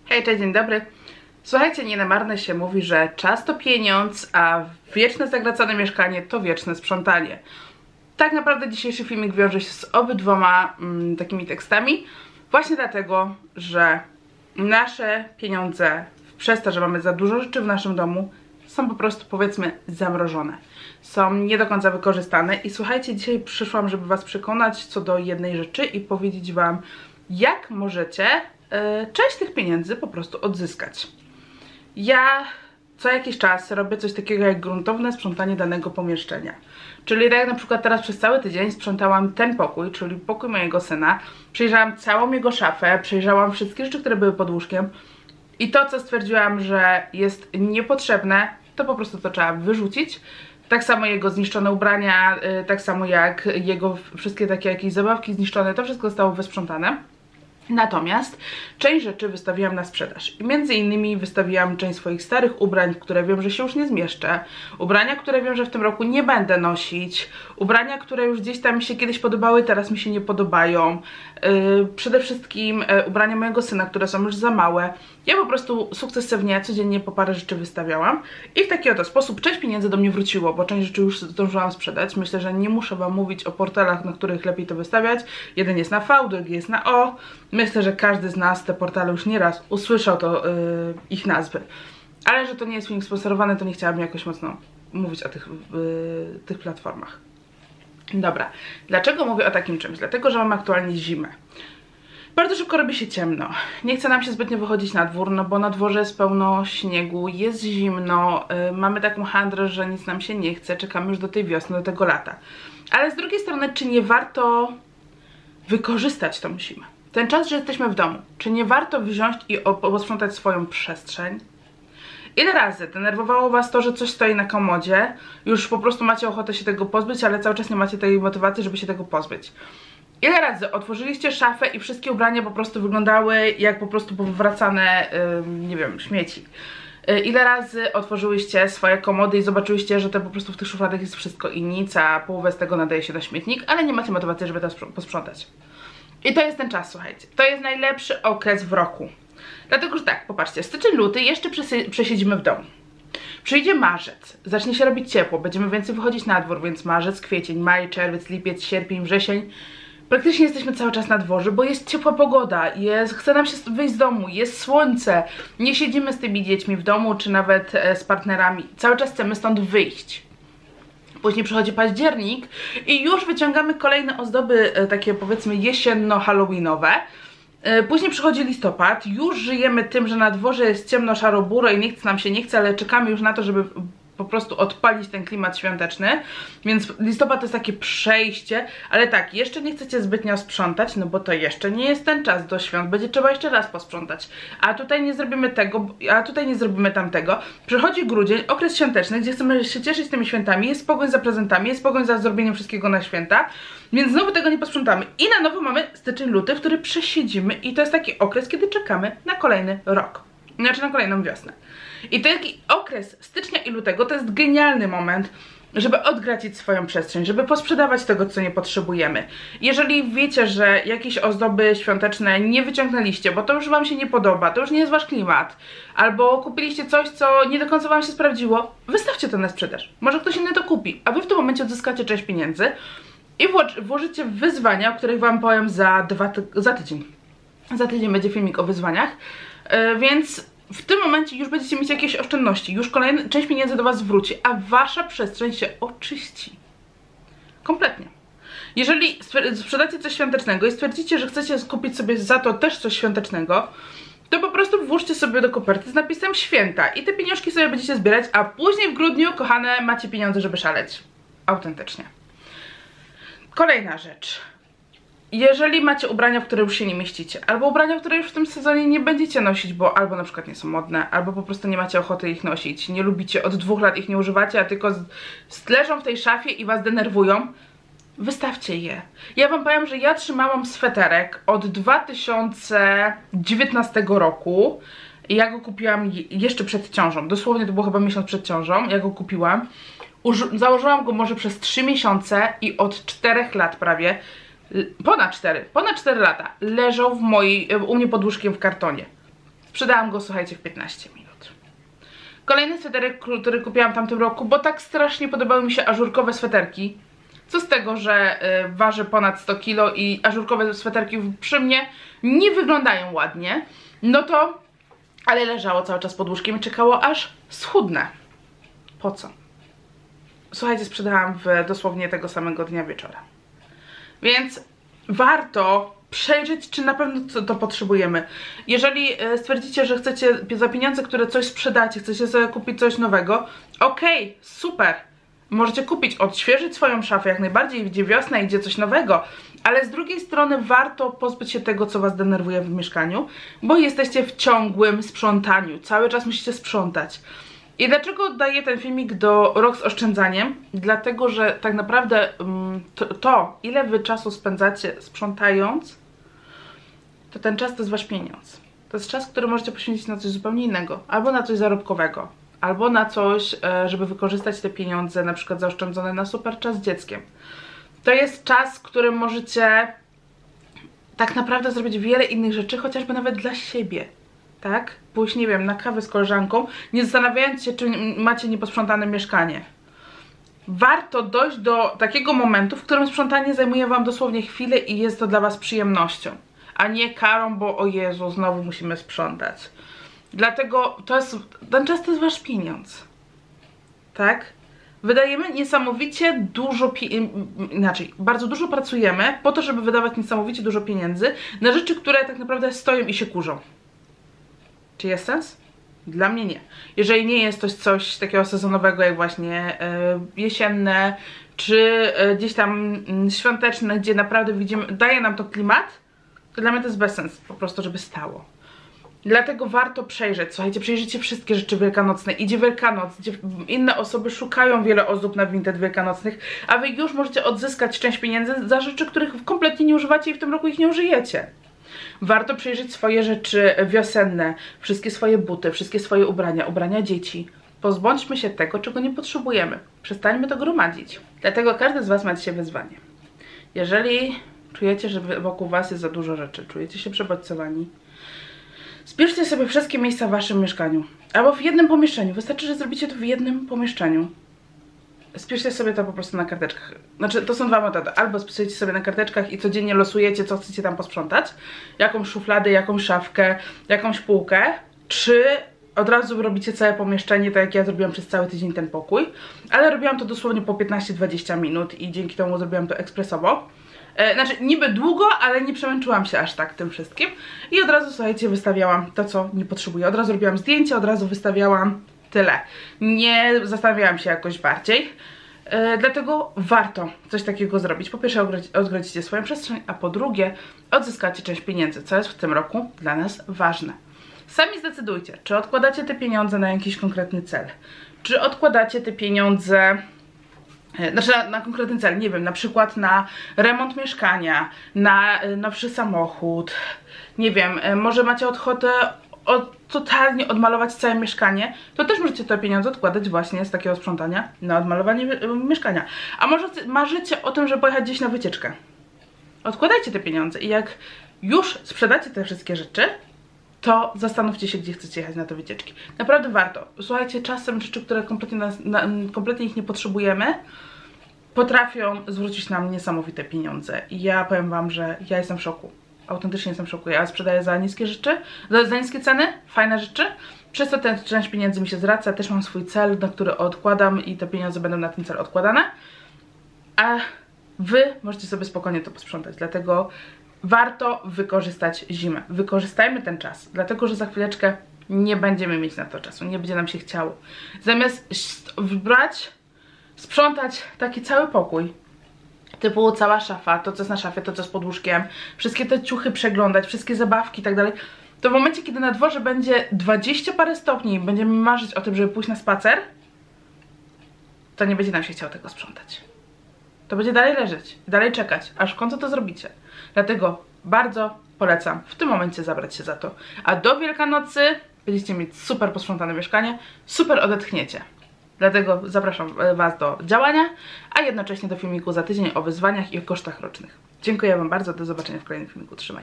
Hej, cześć, dzień dobry. Słuchajcie, nie na marne się mówi, że czas to pieniądz, a wieczne zagracone mieszkanie to wieczne sprzątanie. Tak naprawdę dzisiejszy filmik wiąże się z obydwoma takimi tekstami, właśnie dlatego, że nasze pieniądze, przez to, że mamy za dużo rzeczy w naszym domu, są po prostu, powiedzmy, zamrożone. Są nie do końca wykorzystane i słuchajcie, dzisiaj przyszłam, żeby was przekonać co do jednej rzeczy i powiedzieć wam, jak możecie część tych pieniędzy po prostu odzyskać. Ja co jakiś czas robię coś takiego jak gruntowne sprzątanie danego pomieszczenia. Czyli tak jak na przykład teraz przez cały tydzień sprzątałam ten pokój, czyli pokój mojego syna. Przejrzałam całą jego szafę, przejrzałam wszystkie rzeczy, które były pod łóżkiem. I to, co stwierdziłam, że jest niepotrzebne, to po prostu to trzeba wyrzucić. Tak samo jego zniszczone ubrania, tak samo jak jego wszystkie takie jakieś zabawki zniszczone, to wszystko zostało wysprzątane. Natomiast część rzeczy wystawiłam na sprzedaż i między innymi wystawiłam część swoich starych ubrań, w które wiem, że się już nie zmieszczę, ubrania, które wiem, że w tym roku nie będę nosić, ubrania, które już gdzieś tam mi się kiedyś podobały, teraz mi się nie podobają, przede wszystkim ubrania mojego syna, które są już za małe. Ja po prostu sukcesywnie, codziennie po parę rzeczy wystawiałam i w taki oto sposób część pieniędzy do mnie wróciło, bo część rzeczy już zdążyłam sprzedać. Myślę, że nie muszę wam mówić o portalach, na których lepiej to wystawiać. Jeden jest na V, drugi jest na O. Myślę, że każdy z nas te portale już nieraz usłyszał ich nazwy. Ale że to nie jest film sponsorowany, to nie chciałabym jakoś mocno mówić o tych platformach. Dobra, dlaczego mówię o takim czymś? Dlatego, że mamy aktualnie zimę. Bardzo szybko robi się ciemno. Nie chce nam się zbytnio wychodzić na dwór, no bo na dworze jest pełno śniegu, jest zimno, mamy taką handrę, że nic nam się nie chce, czekamy już do tej wiosny, do tego lata. Ale z drugiej strony, czy nie warto wykorzystać tą zimę? Ten czas, że jesteśmy w domu, czy nie warto wziąć i posprzątać swoją przestrzeń? Ile razy denerwowało was to, że coś stoi na komodzie, już po prostu macie ochotę się tego pozbyć, ale cały czas nie macie tej motywacji, żeby się tego pozbyć? Ile razy otworzyliście szafę i wszystkie ubrania po prostu wyglądały jak po prostu powracane, nie wiem, śmieci? Ile razy otworzyłyście swoje komody i zobaczyłyście, że to po prostu w tych szufladach jest wszystko i nic, a połowę z tego nadaje się na śmietnik, ale nie macie motywacji, żeby to posprzątać? I to jest ten czas, słuchajcie. To jest najlepszy okres w roku. Dlatego, że tak, popatrzcie, styczeń, luty jeszcze przesiedzimy w domu. Przyjdzie marzec, zacznie się robić ciepło, będziemy więcej wychodzić na dwór, więc marzec, kwiecień, maj, czerwiec, lipiec, sierpień, wrzesień. Praktycznie jesteśmy cały czas na dworze, bo jest ciepła pogoda, chce nam się wyjść z domu, jest słońce. Nie siedzimy z tymi dziećmi w domu, czy nawet z partnerami. Cały czas chcemy stąd wyjść. Później przychodzi październik i już wyciągamy kolejne ozdoby, takie powiedzmy jesienno-halloweenowe. Później przychodzi listopad, już żyjemy tym, że na dworze jest ciemno, szaro, buro i nic nam się nie chce, ale czekamy już na to, żeby po prostu odpalić ten klimat świąteczny. Więc listopad to jest takie przejście, ale tak, jeszcze nie chcecie zbytnio sprzątać, no bo to jeszcze nie jest ten czas do świąt, będzie trzeba jeszcze raz posprzątać. A tutaj nie zrobimy tego, a tutaj nie zrobimy tamtego. Przychodzi grudzień, okres świąteczny, gdzie chcemy się cieszyć tymi świętami, jest pogoń za prezentami, jest pogoń za zrobieniem wszystkiego na święta, więc znowu tego nie posprzątamy. I na nowo mamy styczeń, luty, w który przesiedzimy i to jest taki okres, kiedy czekamy na kolejny rok. Znaczy na kolejną wiosnę. I taki okres stycznia i lutego to jest genialny moment, żeby odgracić swoją przestrzeń, żeby posprzedawać tego, co nie potrzebujemy. Jeżeli wiecie, że jakieś ozdoby świąteczne nie wyciągnęliście, bo to już wam się nie podoba, to już nie jest wasz klimat, albo kupiliście coś, co nie do końca wam się sprawdziło, wystawcie to na sprzedaż. Może ktoś inny to kupi, a wy w tym momencie odzyskacie część pieniędzy i włożycie w wyzwania, o których wam powiem za tydzień. Za tydzień będzie filmik o wyzwaniach, więc w tym momencie już będziecie mieć jakieś oszczędności, już część pieniędzy do was wróci, a wasza przestrzeń się oczyści. Kompletnie. Jeżeli sprzedacie coś świątecznego i stwierdzicie, że chcecie kupić sobie za to też coś świątecznego, to po prostu włóżcie sobie do koperty z napisem święta i te pieniążki sobie będziecie zbierać, a później w grudniu, kochane, macie pieniądze, żeby szaleć. Autentycznie. Kolejna rzecz. Jeżeli macie ubrania, w które już się nie mieścicie, albo ubrania, które już w tym sezonie nie będziecie nosić, bo albo na przykład nie są modne, albo po prostu nie macie ochoty ich nosić, nie lubicie, od 2 lat ich nie używacie, a tylko leżą w tej szafie i was denerwują, wystawcie je. Ja wam powiem, że ja trzymałam sweterek od 2019 roku. Ja go kupiłam jeszcze przed ciążą, dosłownie to było chyba miesiąc przed ciążą, ja go kupiłam. Założyłam go może przez 3 miesiące i od 4 lat prawie, ponad 4 lata leżał u mnie pod łóżkiem w kartonie. Sprzedałam go, słuchajcie, w 15 minut. Kolejny sweterek, który kupiłam w tamtym roku, bo tak strasznie podobały mi się ażurkowe sweterki. Co z tego, że waży ponad 100 kg i ażurkowe sweterki przy mnie nie wyglądają ładnie, no to, ale leżało cały czas pod łóżkiem i czekało, aż schudnę. Po co? Słuchajcie, sprzedałam dosłownie tego samego dnia wieczora. Więc warto przejrzeć, czy na pewno to potrzebujemy. Jeżeli stwierdzicie, że chcecie za pieniądze, które coś sprzedacie, chcecie sobie kupić coś nowego, okej, super. Możecie kupić, odświeżyć swoją szafę jak najbardziej, idzie wiosna, idzie coś nowego, ale z drugiej strony warto pozbyć się tego, co was denerwuje w mieszkaniu, bo jesteście w ciągłym sprzątaniu, cały czas musicie sprzątać. I dlaczego daję ten filmik do rok z oszczędzaniem? Dlatego, że tak naprawdę ile wy czasu spędzacie sprzątając, to ten czas to jest wasz pieniądz. To jest czas, który możecie poświęcić na coś zupełnie innego, albo na coś zarobkowego, albo na coś, żeby wykorzystać te pieniądze, na przykład zaoszczędzone na super czas z dzieckiem. To jest czas, w którym możecie tak naprawdę zrobić wiele innych rzeczy, chociażby nawet dla siebie, tak? Pójść, nie wiem, na kawę z koleżanką, nie zastanawiając się, czy macie nieposprzątane mieszkanie. Warto dojść do takiego momentu, w którym sprzątanie zajmuje wam dosłownie chwilę i jest to dla was przyjemnością, a nie karą, bo o Jezu, znowu musimy sprzątać. Dlatego ten czas to jest wasz pieniądz, tak? Wydajemy niesamowicie dużo, bardzo dużo pracujemy po to, żeby wydawać niesamowicie dużo pieniędzy na rzeczy, które tak naprawdę stoją i się kurzą. Czy jest sens? Dla mnie nie. Jeżeli nie jest to coś takiego sezonowego jak właśnie jesienne, czy gdzieś tam świąteczne, gdzie naprawdę widzimy, daje nam to klimat, to dla mnie to jest bez sensu po prostu, żeby stało. Dlatego warto przejrzeć, słuchajcie, przejrzyjcie wszystkie rzeczy wielkanocne. Idzie Wielkanoc, gdzie inne osoby szukają wiele ozdób na Vinted wielkanocnych, a wy już możecie odzyskać część pieniędzy za rzeczy, których kompletnie nie używacie i w tym roku ich nie użyjecie. Warto przejrzeć swoje rzeczy wiosenne, wszystkie swoje buty, wszystkie swoje ubrania dzieci. Pozbądźmy się tego, czego nie potrzebujemy. Przestańmy to gromadzić. Dlatego każdy z was ma dzisiaj wyzwanie. Jeżeli czujecie, że wokół was jest za dużo rzeczy, czujecie się przebodźcowani, zbierzcie sobie wszystkie miejsca w waszym mieszkaniu. Albo w jednym pomieszczeniu. Wystarczy, że zrobicie to w jednym pomieszczeniu. Spiszcie sobie to po prostu na karteczkach. Znaczy, to są dwa metody. Albo spisujecie sobie na karteczkach i codziennie losujecie, co chcecie tam posprzątać. Jakąś szufladę, jakąś szafkę, jakąś półkę. Czy od razu robicie całe pomieszczenie, tak jak ja zrobiłam przez cały tydzień ten pokój. Ale robiłam to dosłownie po 15-20 minut i dzięki temu zrobiłam to ekspresowo. Znaczy, niby długo, ale nie przemęczyłam się aż tak tym wszystkim. I od razu, słuchajcie, wystawiałam to, co nie potrzebuję. Od razu robiłam zdjęcie, od razu wystawiałam tyle. Nie zastanawiałam się jakoś bardziej. Dlatego warto coś takiego zrobić. Po pierwsze, odgrodzicie swoją przestrzeń, a po drugie, odzyskacie część pieniędzy, co jest w tym roku dla nas ważne. Sami zdecydujcie, czy odkładacie te pieniądze na jakiś konkretny cel. Czy odkładacie te pieniądze... Znaczy na konkretny cel, nie wiem, na przykład na remont mieszkania, na nowszy samochód, nie wiem, może macie ochotę totalnie odmalować całe mieszkanie, to też możecie te pieniądze odkładać właśnie z takiego sprzątania na odmalowanie mieszkania. A może marzycie o tym, żeby pojechać gdzieś na wycieczkę. Odkładajcie te pieniądze i jak już sprzedacie te wszystkie rzeczy, to zastanówcie się, gdzie chcecie jechać na te wycieczki. Naprawdę warto. Słuchajcie, czasem rzeczy, które kompletnie ich nie potrzebujemy, potrafią zwrócić nam niesamowite pieniądze. I ja powiem wam, że ja jestem w szoku. Autentycznie jestem w szoku. Ja sprzedaję za niskie rzeczy, za niskie ceny, fajne rzeczy. Przez to ten część pieniędzy mi się zwraca. Też mam swój cel, na który odkładam i te pieniądze będą na ten cel odkładane. A wy możecie sobie spokojnie to posprzątać. Dlatego warto wykorzystać zimę. Wykorzystajmy ten czas, dlatego że za chwileczkę nie będziemy mieć na to czasu, nie będzie nam się chciało. Zamiast sprzątać taki cały pokój, typu cała szafa, to co jest na szafie, to co jest pod łóżkiem, wszystkie te ciuchy przeglądać, wszystkie zabawki i tak dalej, to w momencie, kiedy na dworze będzie 20 parę stopni i będziemy marzyć o tym, żeby pójść na spacer, to nie będzie nam się chciało tego sprzątać. To będzie dalej leżeć, dalej czekać, aż w końcu to zrobicie. Dlatego bardzo polecam w tym momencie zabrać się za to. A do Wielkanocy będziecie mieć super posprzątane mieszkanie, super odetchniecie. Dlatego zapraszam was do działania, a jednocześnie do filmiku za tydzień o wyzwaniach i o kosztach rocznych. Dziękuję wam bardzo, do zobaczenia w kolejnym filmiku. Trzymajcie.